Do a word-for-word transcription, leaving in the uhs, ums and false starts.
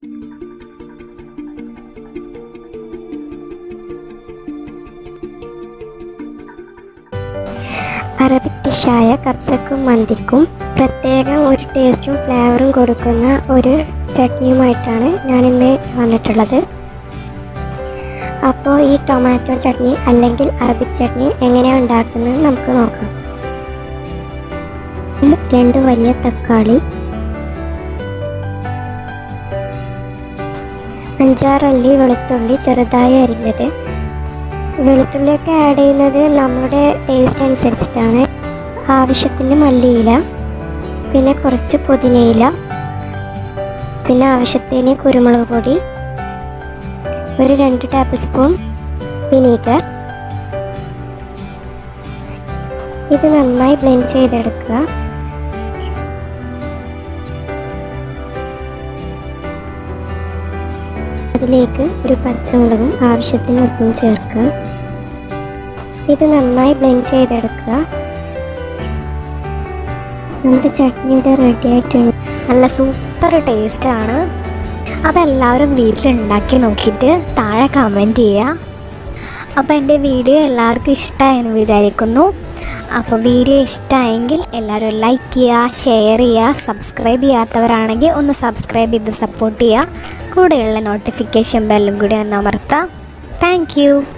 Arabic ഡിഷായ കബ്സക്കും മന്തിക്കും പ്രത്യേകം ഒരു ടേസ്റ്റും ഫ്ലേവറും കൊടുക്കുന്ന ഒരു ചട്നിയുമായിട്ടാണ് ഞാനിന്ന് വന്നിട്ടുള്ളത്. അപ്പോൾ ഈ ടൊമാറ്റോ ചട്നി അല്ലെങ്കിൽ അറബിക് ചട്നി എങ്ങനെയാണ് ഉണ്ടാക്കുന്നത് നമുക്ക് നോക്കാം. രണ്ട് വലിയ തക്കാളി, അഞ്ചാറല്ലി വെളുത്തുള്ളി ചെറുതായി അരിഞ്ഞത്. വെളുത്തുള്ളിയൊക്കെ ആഡ് ചെയ്യുന്നത് നമ്മുടെ ടേസ്റ്റ് അനുസരിച്ചിട്ടാണ്. ആവശ്യത്തിന് മല്ലിയില, പിന്നെ കുറച്ച് പുതിനയില, പിന്നെ ആവശ്യത്തിന് കുരുമുളക് പൊടി, ഒരു രണ്ട് ടേബിൾ സ്പൂൺ വിനീഗർ. ഇത് നന്നായി ബ്ലെൻഡ് ചെയ്തെടുക്കുക. അതിലേക്ക് ഒരു പച്ചമുളകും ആവശ്യത്തിന് ഉപ്പും ചേർക്കുക. ഇത് നന്നായി ബ്ലെൻഡ് ചെയ്തെടുക്കുക. നമ്മുടെ ചട്നി ഇവിടെ റെഡി ആയിട്ടുണ്ട്. നല്ല സൂപ്പർ ടേസ്റ്റാണ്. അപ്പോൾ എല്ലാവരും വീട്ടിലുണ്ടാക്കി നോക്കിയിട്ട് താഴെ കമൻറ്റ് ചെയ്യുക. അപ്പോൾ എൻ്റെ വീഡിയോ എല്ലാവർക്കും ഇഷ്ടമായെന്ന് വിചാരിക്കുന്നു. അപ്പോൾ വീഡിയോ ഇഷ്ടമായെങ്കിൽ എല്ലാവരും ലൈക്ക് ചെയ്യുക, ഷെയർ ചെയ്യുക. സബ്സ്ക്രൈബ് ചെയ്യാത്തവരാണെങ്കിൽ ഒന്ന് സബ്സ്ക്രൈബ് ചെയ്ത് സപ്പോർട്ട് ചെയ്യുക. കൂടെയുള്ള നോട്ടിഫിക്കേഷൻ ബെല്ലും കൂടി ഒന്ന് അമർത്താം. Thank you.